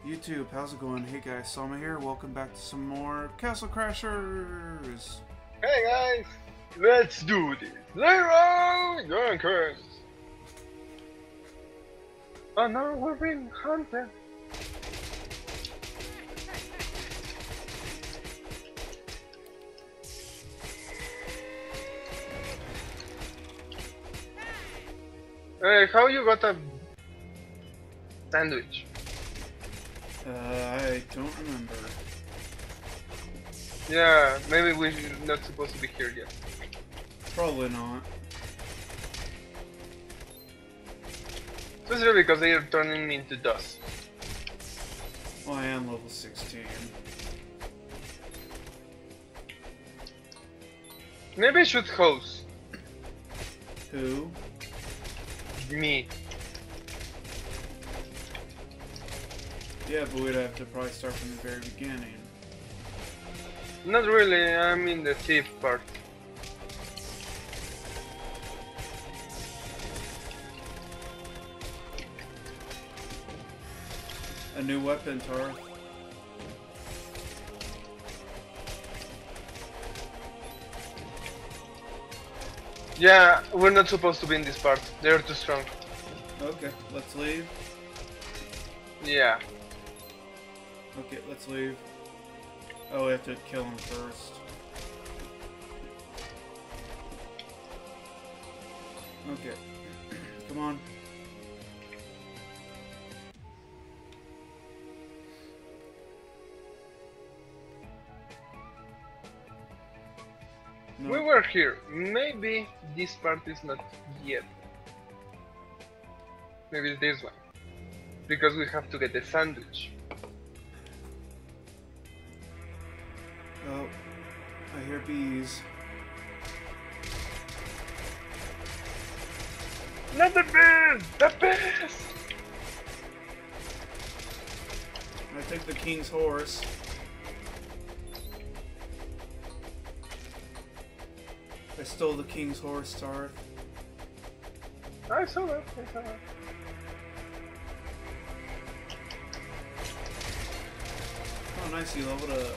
YouTube, how's it going? Hey guys, Sama here. Welcome back to some more Castle Crashers. Hey guys, let's do this. Zero Dunkers. Oh no, we're being hunted. Hey, how you got a sandwich? I don't remember. Yeah, maybe we're not supposed to be here yet. Probably not. Especially because they are turning me into dust. Well, I am level 16. Maybe I should host Who? me. Yeah, but we'd have to probably start from the very beginning. Not really, I'm in the thief part. A new weapon, Tarth. Yeah, we're not supposed to be in this part. They're too strong. Okay, let's leave. Yeah. Okay, let's leave. Oh, we have to kill him first. Okay. Come on. No. We were here. Maybe this part is not yet. Maybe it's this one. Because we have to get the sandwich. Oh, I hear bees. Not the bees! The bees! I took the king's horse. I stole the king's horse, Tarth. I saw that. I saw that. Oh, nice, you leveled up.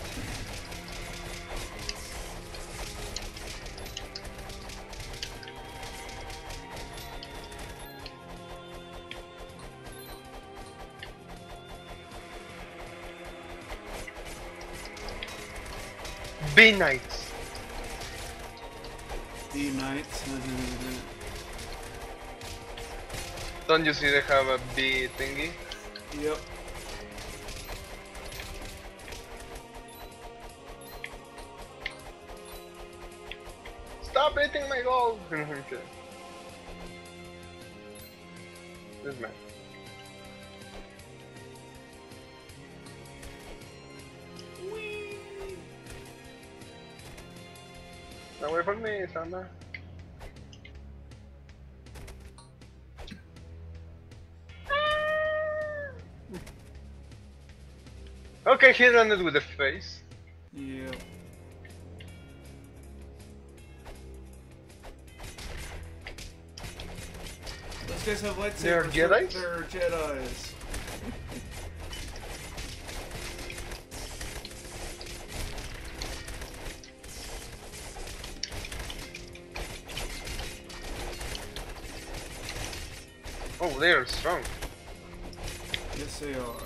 Bee knights. Bee knights. Don't you see they have a bee thingy? Yep. Stop eating my gold! Okay. This man. Now wait for me, Sandra. Okay, he ran it with the face. Yep. Those guys have lightsabers. They're Jedis? They're Jedis. Oh, they are strong. Yes, they are.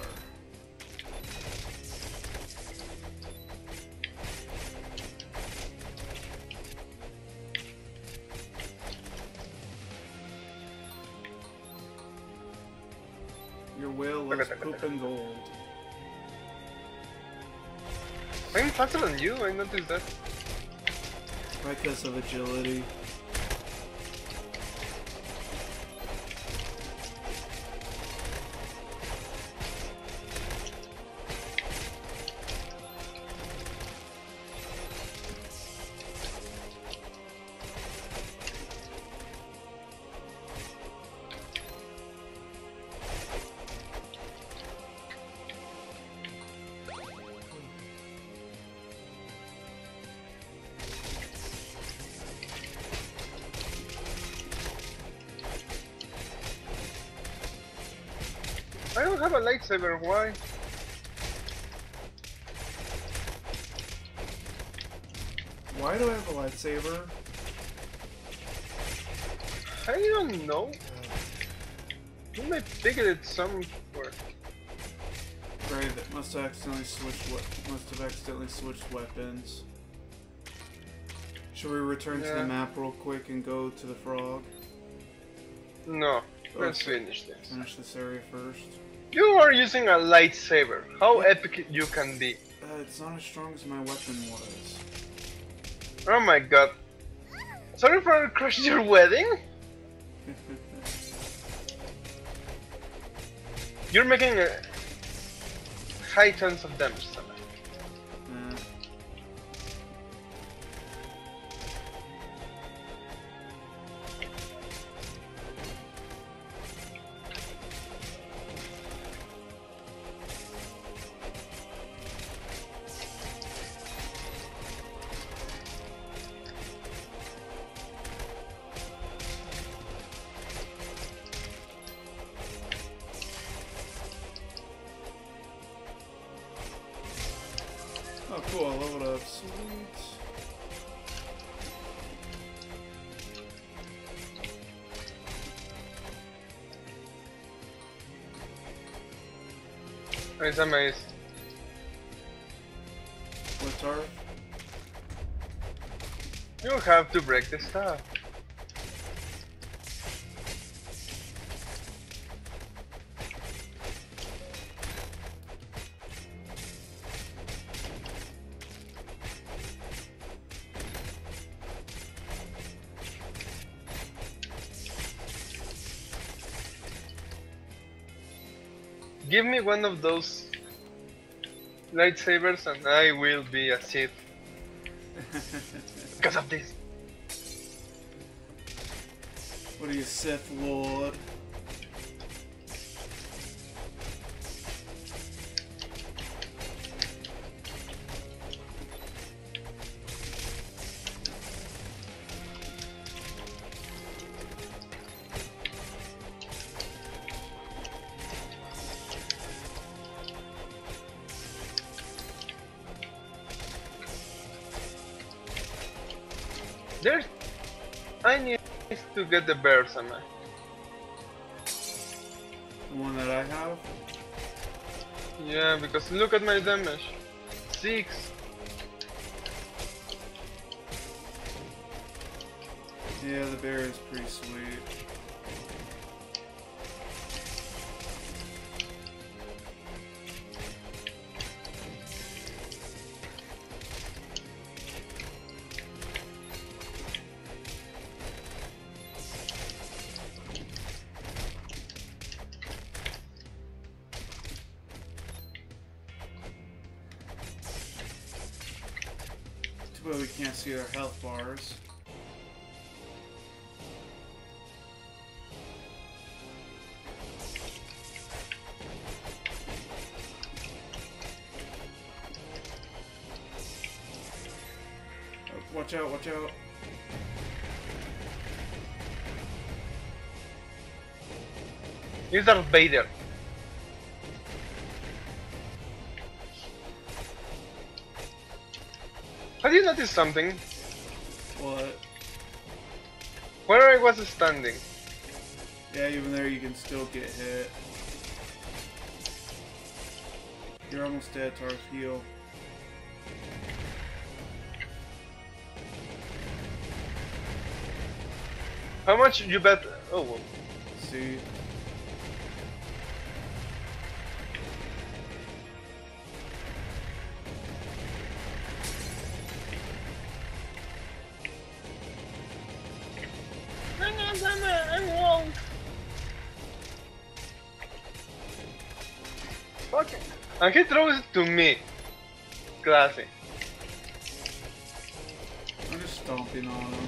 Your whale loves poop and gold. I'm faster than you, I noticed that. Because of agility. I don't have a lightsaber, why? Why do I have a lightsaber? I don't know. You might figure it somewhere. Great, that must have accidentally switched weapons. Should we return to the map real quick and go to the frog? No, let's finish this. Finish this area first. You are using a lightsaber. How epic you can be. It's not as strong as my weapon was. Oh my god. Sorry for crashing your wedding? You're making a high chance of damage tonight. Oh cool, I leveled up. Sweet. It's amazing. What tarth? You have to break the stuff. Give me one of those lightsabers and I will be a Sith. Because of this. What are you, Sith Lord? There's... I need to get the Bersama. The one that I have? Yeah, because look at my damage. 6. Yeah, the bear is pretty sweet. Too bad we can't see our health bars. Watch out, watch out. He's Darth Vader. Have you noticed something? What? Where I was standing. Yeah, even there you can still get hit. You're almost dead, Tarth. Heal. How much you bet? Oh, well. See? I'm wrong. Okay. And he throws it to me. Classy. I'm just stomping on him.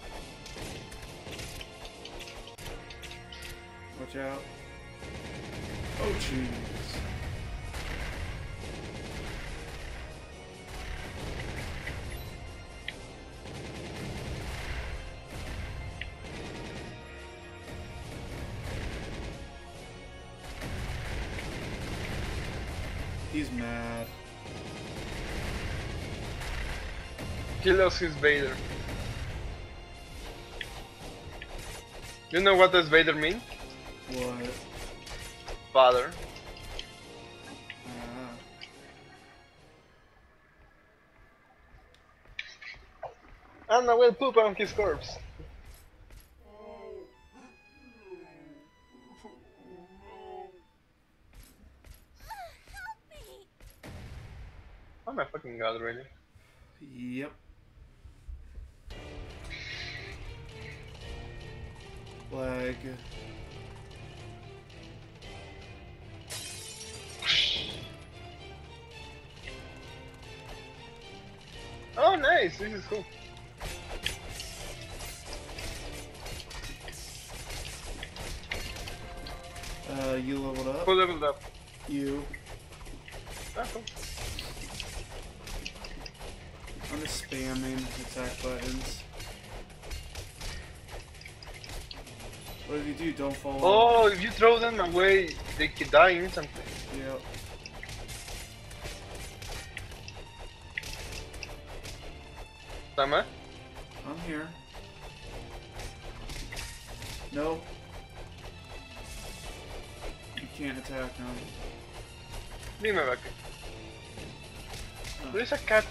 Watch out. Oh, jeez. He's mad. He lost his Vader. You know what does Vader mean? What? Father. Anna will poop on his corpse. Oh my fucking god, really? Yep. Flag. Oh nice, this is cool. You leveled up. Who leveled up? You. Ah, cool. I'm just spamming attack buttons. What if you do? Don't fall off. Oh, if you throw them away, they could die instantly. Yep. Sama? I'm here. No. You can't attack him. Dime back. Oh. There's a cat.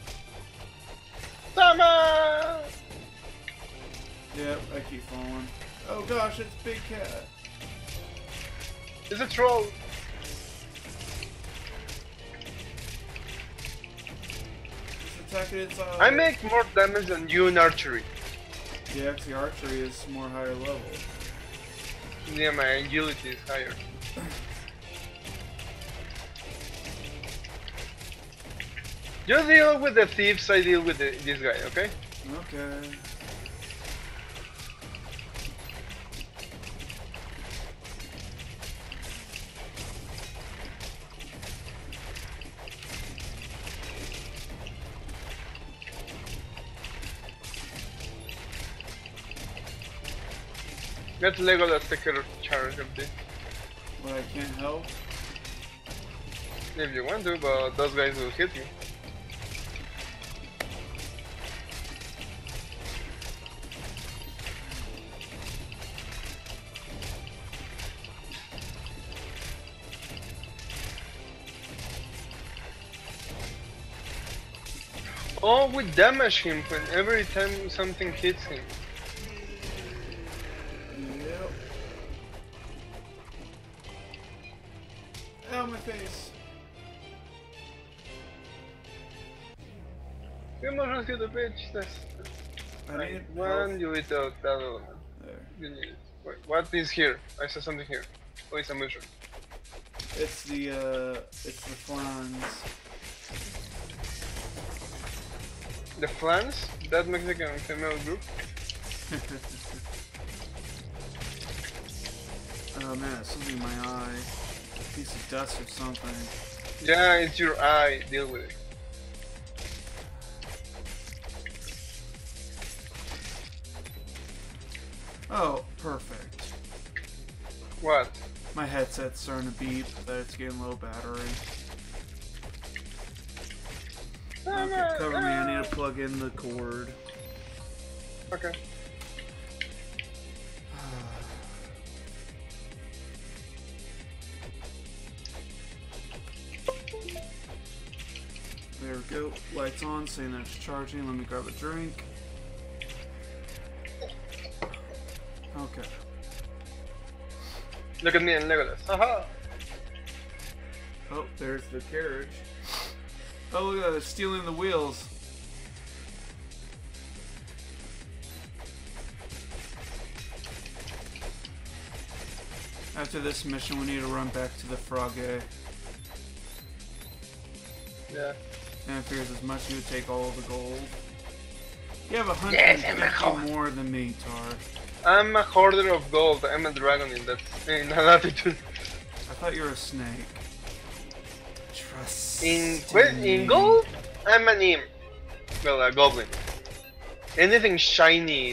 Sama! Yep, I keep falling. Oh gosh, it's Big Cat. It's a troll. Just attack it inside. I make more damage than you in archery. Yeah, actually archery is more higher level. Yeah, my agility is higher. You deal with the thieves, I deal with this guy, okay? Okay. Let Legolas take care of charge of this. But I can't help. If you want to, but those guys will hit you. Oh, we damage him when every time something hits him. Yep. Ow, my face. We must rescue the bitch. That's I need one, health. you eat the other one. There. You need it. Wait, what is here? I saw something here. Oh, it's a mushroom. It's the flans. The flans? That Mexican female group? Oh man, it's something in my eye. A piece of dust or something. Yeah, it's your eye. Deal with it. Oh, perfect. What? My headset's starting to beep, that it's getting low battery. Okay, cover me, I need to plug in the cord. Okay. There we go. Lights on, saying that it's charging. Let me grab a drink. Okay. Look at me and Legolas. Haha! Oh, there's the carriage. Oh, look at that, it's stealing the wheels. After this mission, we need to run back to the Frage. Yeah. And I figures as much as you would take all of the gold. You have 150 more than me, Tar. I'm a hoarder of gold. I'm a dragon in that attitude. I thought you were a snake. Trust In gold, I'm an imp. Well, a goblin. Anything shiny.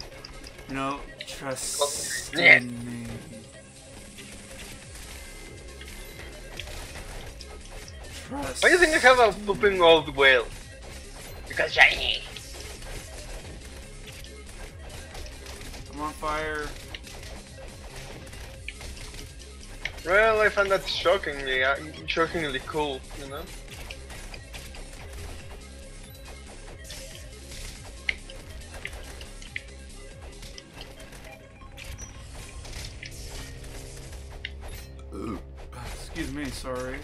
You know, trust Yeah. in me. Press. Why do you think I have a pooping old whale? Because shiny. I'm on fire. Well, I found that shockingly cool, you know? Excuse me, sorry.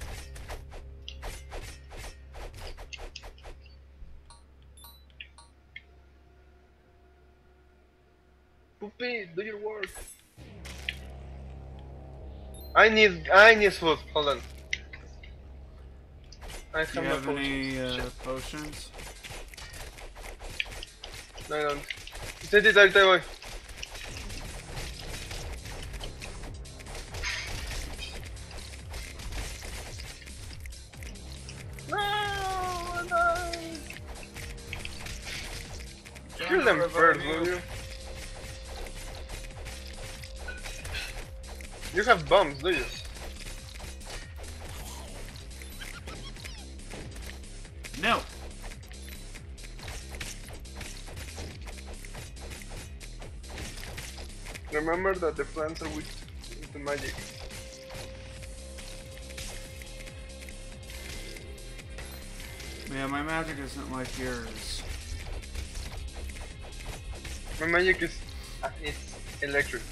Poopy, do your work. I need food. Hold on. I Do you no have any potions? No, I don't. Sit it right away. No, no. Kill them first, will you? You have bombs, do you? No. Remember that the plants are weak to magic. Yeah, my magic isn't like yours. My magic is it's electric.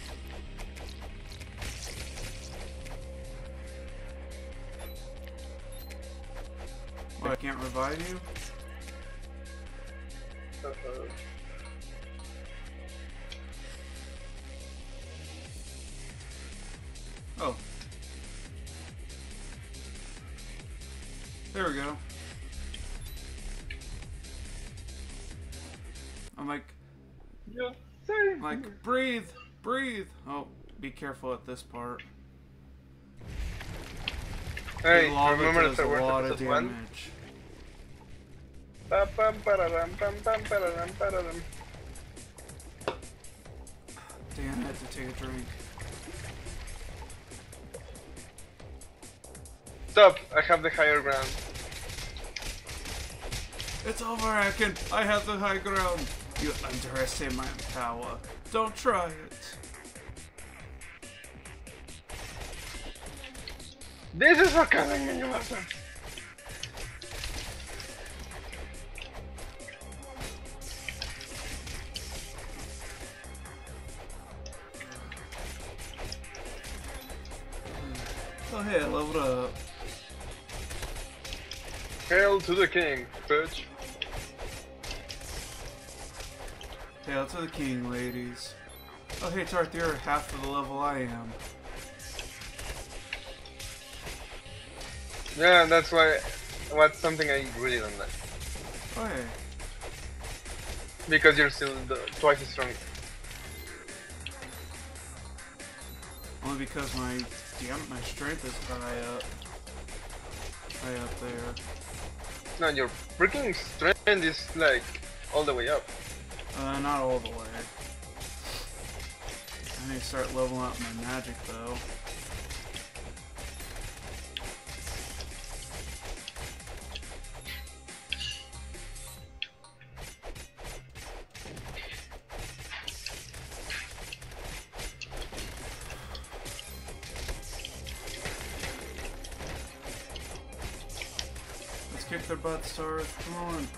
What, I can't revive you? Oh. There we go. I'm like, breathe, breathe. Oh, be careful at this part. Hey, Lava remember does the a lot of episode 1? damage. Pam pam pararam pam pam pararam pararam. Damn, I had to take a drink. Stop! I have the higher ground. It's over, Akin. I have the high ground. You underestimate my power. Don't try it. This is what shinigamasama. Oh hey, I leveled up. Hail to the king, bitch. Hail to the king, ladies. Oh hey, Tarth, you're half of the level I am. Yeah, that's what's something I really don't like. Oh hey. Because you're still twice as strong. Only because my strength is high up there. No, your freaking strength is like all the way up. Not all the way. I need to start leveling up my magic though. Kick their butts, Tarth. Come on.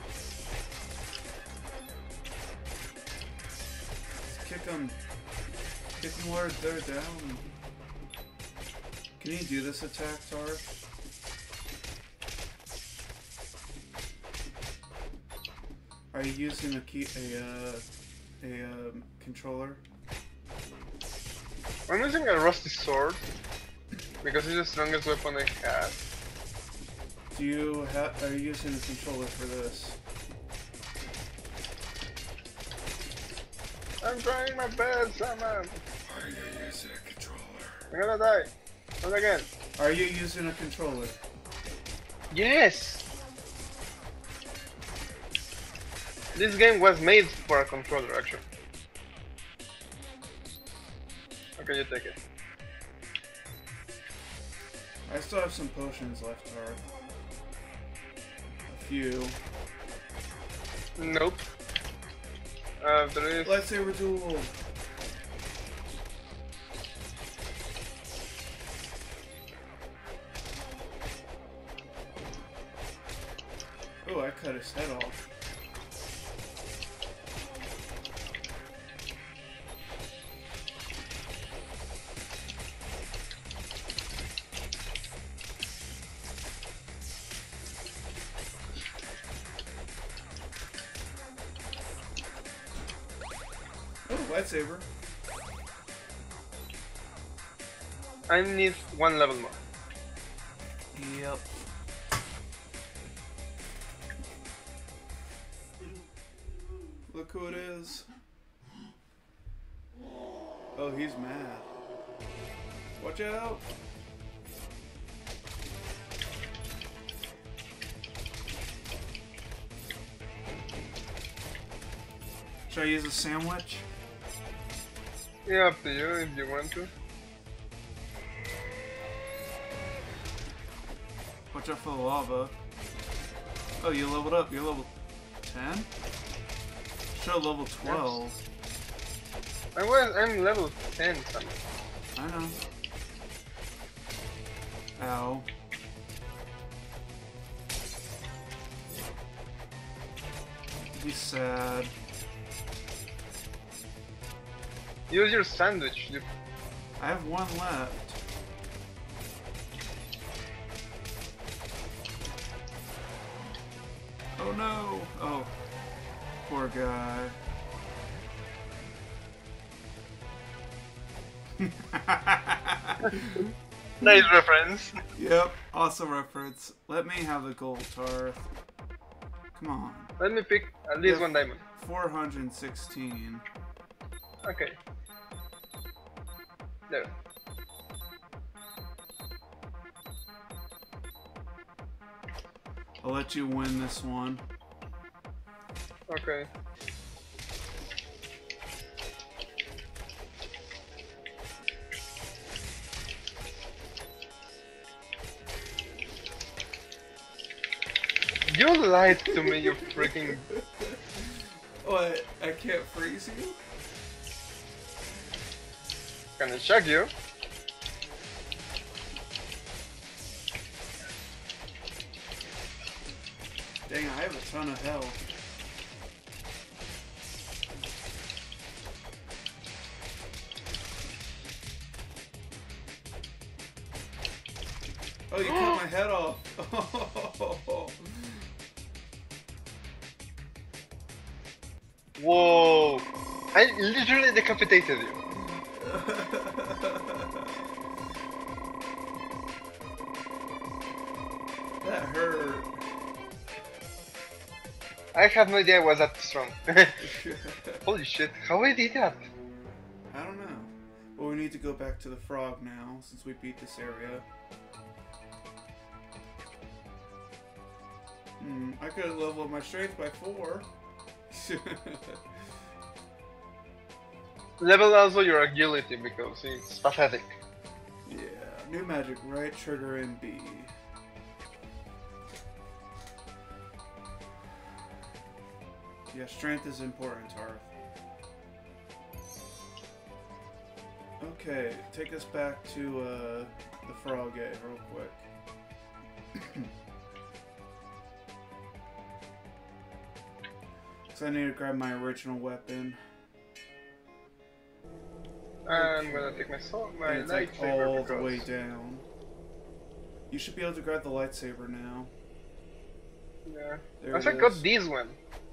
Let's kick them. Kick them where they're down. Can you do this attack, Tarth? Are you using a controller? I'm using a rusty sword because it's the strongest weapon I have. Are you using a controller for this? I'm trying my best, Sama. Are you using a controller? I'm gonna die. Not again. Are you using a controller? Yes! This game was made for a controller, actually. Okay, you take it. I still have some potions left, Tarth. A few. Nope. There is... Lightsaber duel! Oh, I cut his head off. Oh, lightsaber. I need 1 level more. Yep. Look who it is. Oh, he's mad. Watch out! Should I use a sandwich? Yeah, up to you if you want to. Watch out for the lava. Oh, you leveled up. You're level 10? Show level 12. I'm level 10 something. I know. Ow. He's sad. Use your sandwich. I have 1 left. Oh no! Oh. Poor guy. Nice reference. Yep, awesome reference. Let me have the gold, Tarth. Come on. Let me pick at least 1 diamond. 416. Okay. There. I'll let you win this one. Okay. You lied to me, you freaking... What? I can't freeze you? Can I shock you? Dang, I have a ton of health. Oh, you cut my head off. Whoa! I literally decapitated you. That hurt. I have no idea I was that strong. Holy shit, how I did that? I don't know. Well, we need to go back to the frog now, since we beat this area. I could have leveled up my strength by 4. Level also your agility because it's pathetic. Yeah, new magic, right trigger and B. Yeah, strength is important, Tarth. Okay, take us back to the frog egg real quick. So I need to grab my original weapon. I'm gonna take my It's like lightsaber all because... the way down. You should be able to grab the lightsaber now. Yeah. There I it think I got is. this one.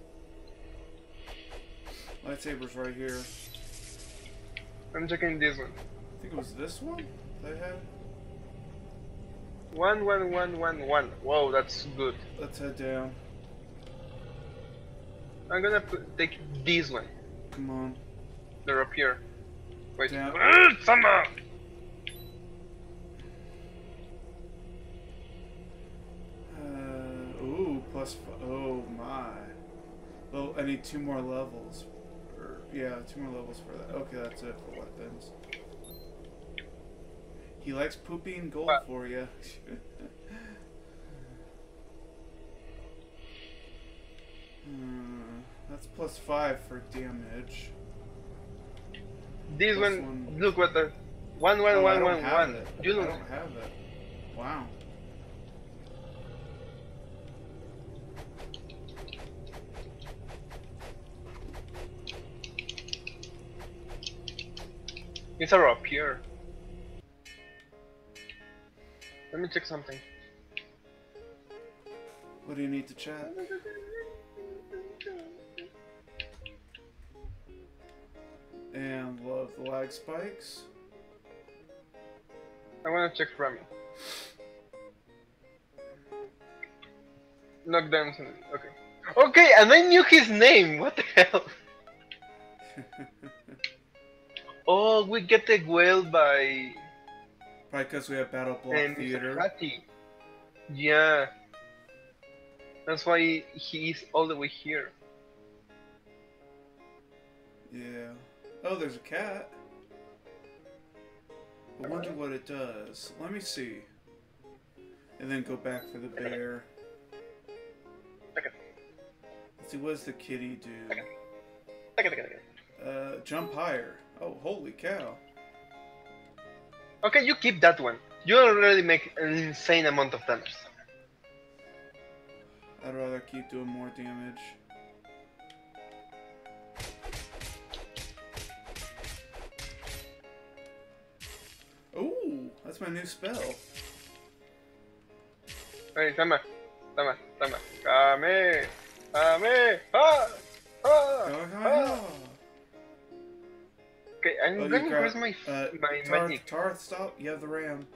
Lightsaber's right here. I'm checking this one. I think it was this one that I had. 1, 1, 1, 1, 1. Whoa, that's good. Let's head down. I'm gonna take this one. Come on. They're up here. Wait. Down. Sama! Ooh, oh my. Well, I need 2 more levels. Yeah, 2 more levels for that. Okay, that's it for weapons. He likes pooping gold for you. That's +5 for damage. This one, look what the 1 1 Oh, 1 I don't 1 have 1. it. You I don't. don't have it. Wow. It's are up here. Let me check something. What do you need to check? And love the lag spikes. I wanna check Rami. Knockdown. Okay. Okay, and I knew his name. What the hell? Oh, we get the whale by. Probably because we have Battle Block And Theater. Sakati. Yeah. That's why he's all the way here. Yeah. Oh, there's a cat. I wonder what it does. Let me see. And then go back for the bear. Okay. Let's see, what does the kitty do? Okay. Jump higher. Oh, holy cow. Okay, you keep that one. You already make an insane amount of damage. I'd rather keep doing more damage. Ooh, that's my new spell. Hey, Tama. Kame! Ah! Ah! Okay, I'm Oh, gonna you increase got, my Tarth, magic. Tarth, stop. You have the ram.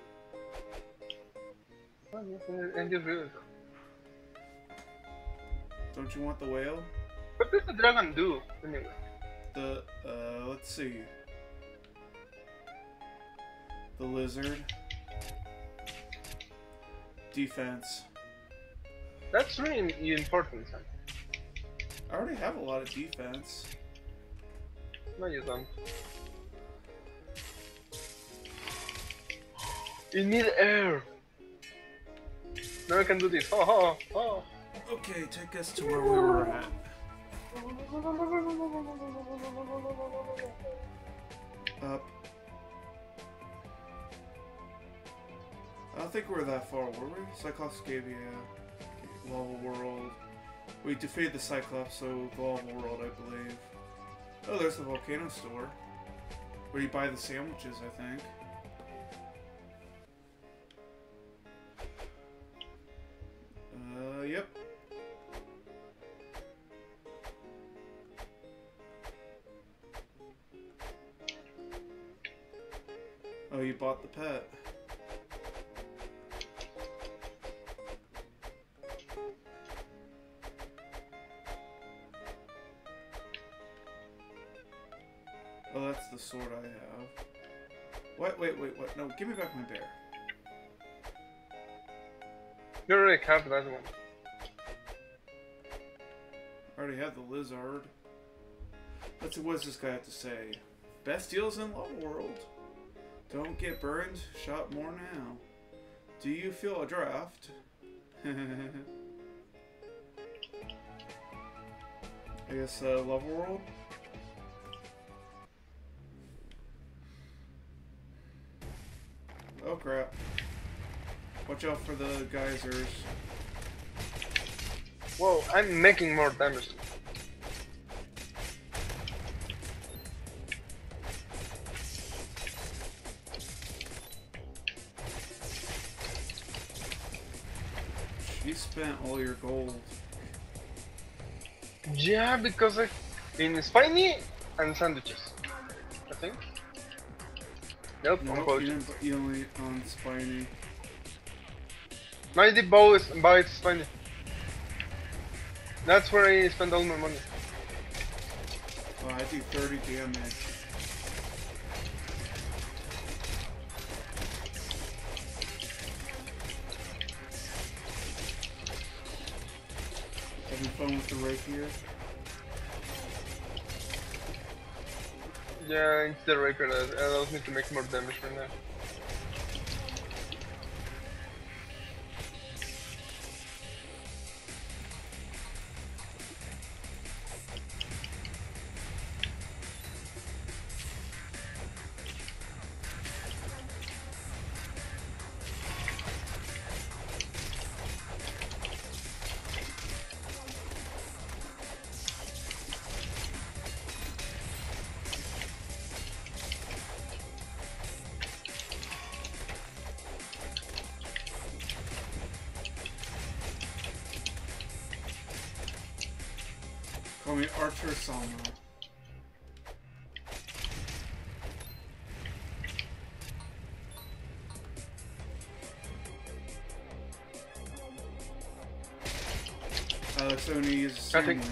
And you really. Don't you want the whale? What does the dragon do, anyway? The, let's see. The lizard. Defense. That's really important, son. I already have a lot of defense. No, you don't. You need air! Now I can do this. Oh. Okay, take us to where we were at. Up. I don't think we're that far, were we? Cyclops gave you a lava world. We defeated the Cyclops, so the lava world, I believe. Oh, there's the volcano store. Where you buy the sandwiches, I think. Yep. Oh, you bought the pet. Oh, that's the sword I have. What? Wait. No, give me back my bear. You already have that one. I already have the lizard. Let's see, what does this guy have to say? Best deals in Lava World. Don't get burned, shop more now. Do you feel a draft? I guess, Lava World? Oh crap. Watch out for the geysers. Whoa, I'm making more damage. You spent all your gold. Yeah, because in Spiny and sandwiches, I think. Nope, on Nope, potions. you only on Spiny. No, I did bow it Spiny. That's where I spend all my money. Oh, I do 30 damage. Having fun with the rapier? Yeah, it's the rapier that allows me to make more damage right now. Call me Archer Sama. Alex only is a sandwich.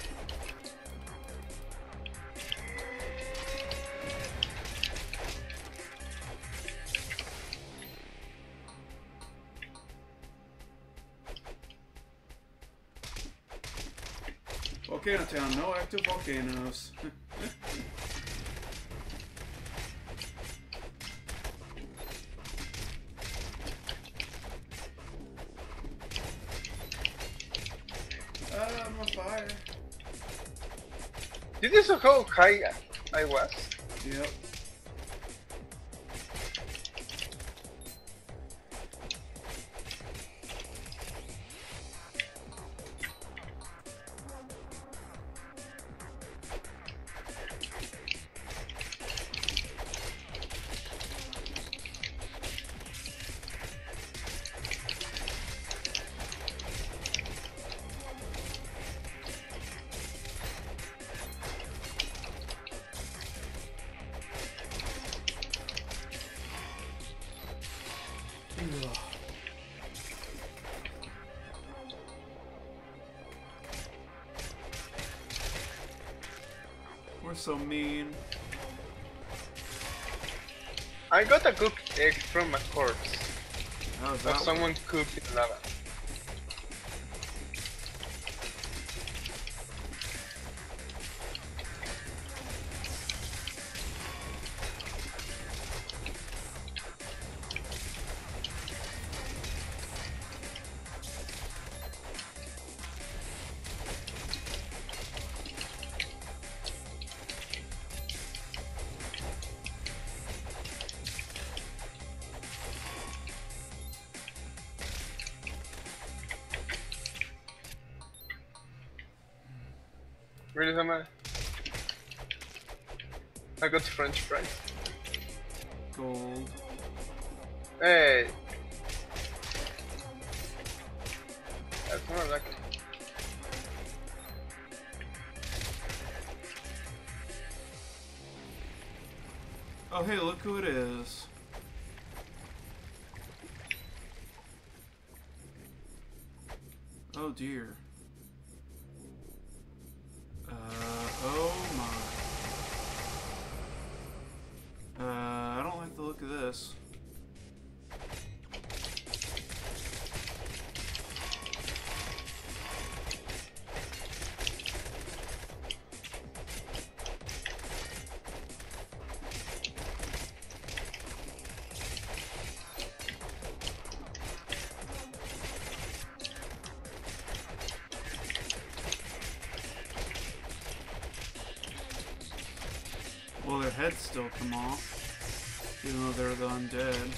Volcano Town, no active volcanoes. I'm on fire. Did you see how high I was? Yep. We're so mean. I got a cooked egg from a corpse. How's Of that someone cooked in lava. Really, Sama? I got French fries. Gold. Hey! That's more like it. Oh hey, look who it is. Oh dear. Oh my. I don't like the look of this. Well, their heads still come off, even though they're the undead.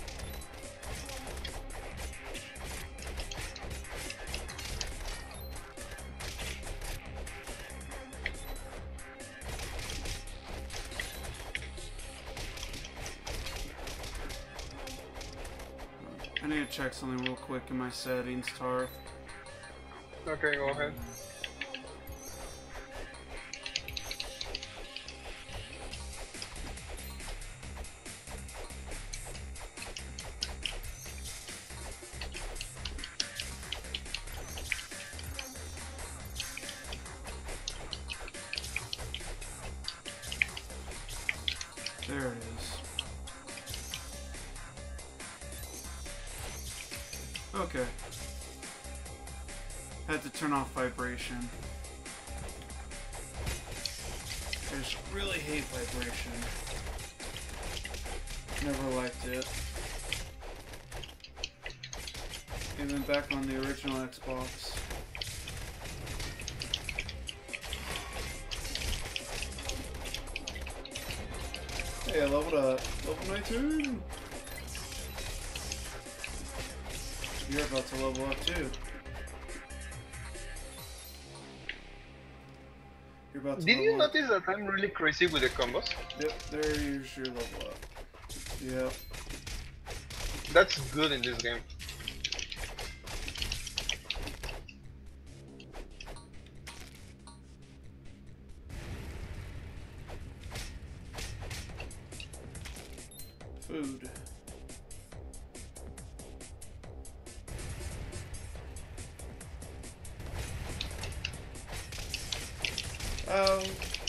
I need to check something real quick in my settings, Tarth. Okay, go ahead. There it is. Okay. Had to turn off vibration. I just really hate vibration. Never liked it. Even back on the original Xbox. Hey, I leveled up. Level 19! You're about to level up too. You're about to Did you level up. notice that I'm really crazy with the combos? Yep, there you should level up. Yep. That's good in this game. Oh.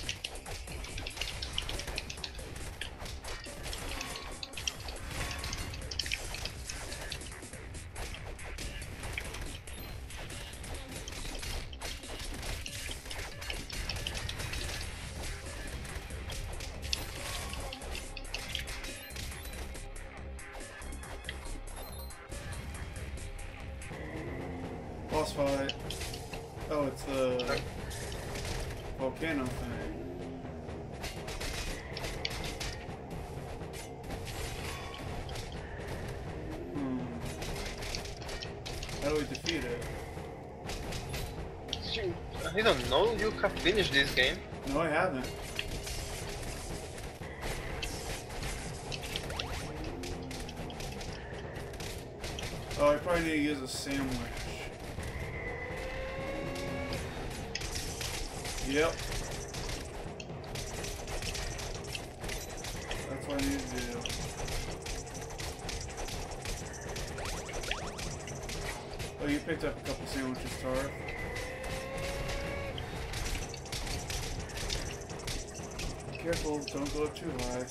Boss fight. Oh, it's the volcano thing. How do we defeat it? I don't know, you have finished this game. No, I haven't. Oh, I probably need to use a sandwich. Yep. That's what I need to do. Oh, you picked up a couple sandwiches, Tarth. Careful, don't go up too high.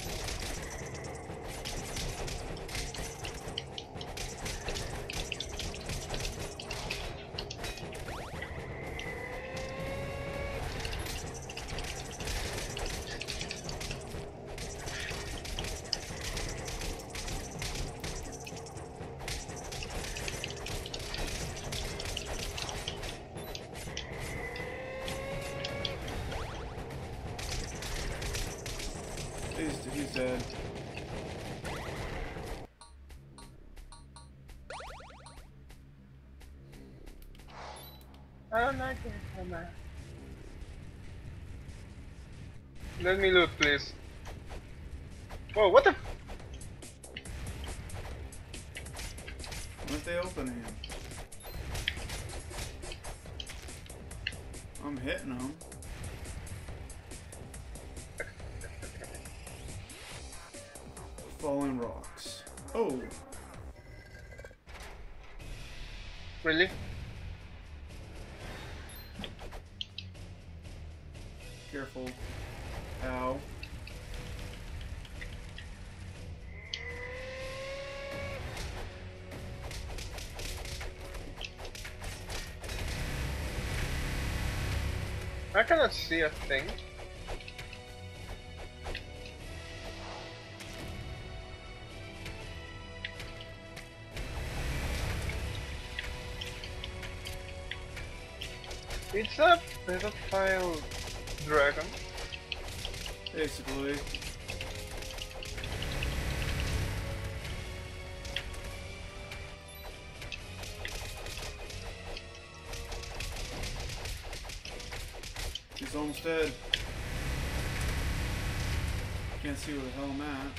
He's dead. Oh, not yet, let me loot, please. Whoa, what the? Aren't they opening? I'm hitting them. Falling rocks. Oh! Really? Careful. Ow. I cannot see a thing. It's a pedophile dragon. Basically. He's almost dead. Can't see where the hell I'm at.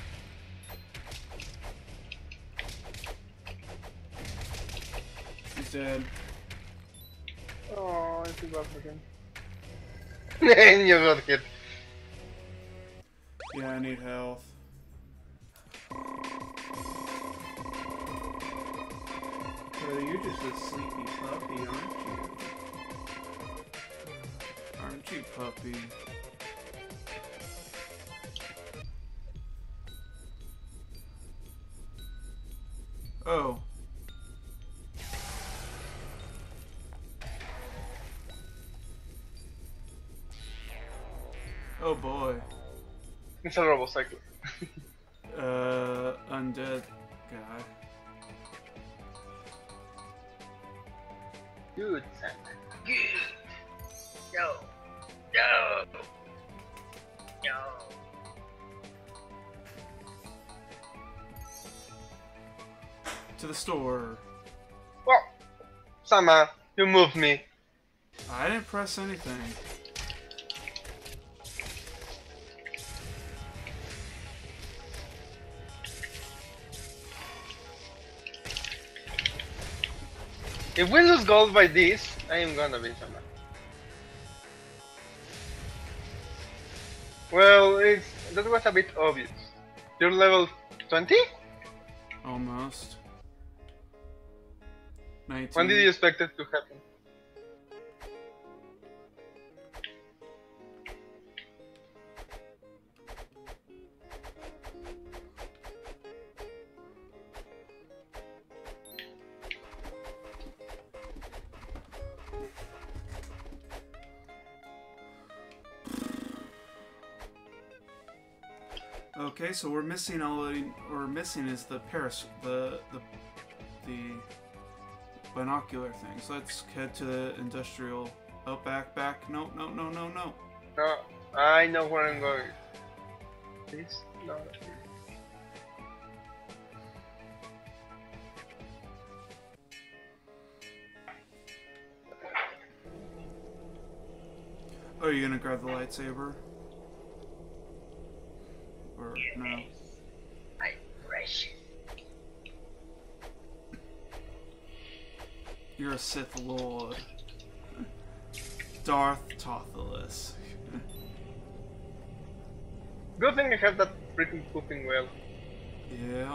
He's dead. Oh, I forgot again. And you got hit. Yeah, I need health. You're just a sleepy puppy, aren't you? Aren't you, puppy? Oh. Oh boy. It's a robocycle. Undead guy. Good, Santa. Good. No. No. No. To the store. Well, Sama, you moved me. I didn't press anything. If we lose gold by this, I am gonna be Sama. Well, that was a bit obvious. You're level 20? Almost. 19. When did you expect it to happen? Okay, so we're missing is the the binocular things. Let's head to the industrial. Oh, back. No. No, I know where I'm going. Please, no. Oh, are you gonna grab the lightsaber? Or no? My precious. You're a Sith Lord. Darth Tothless. Good thing I have that freaking cooking well. Yeah.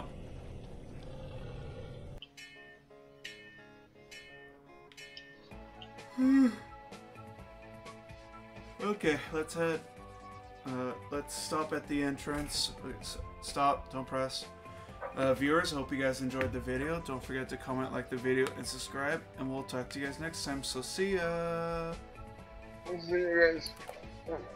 Okay, let's head. Let's stop at the entrance. Stop, don't press. Viewers, I hope you guys enjoyed the video. Don't forget to comment, like the video, and subscribe. And we'll talk to you guys next time. So see ya! See you guys.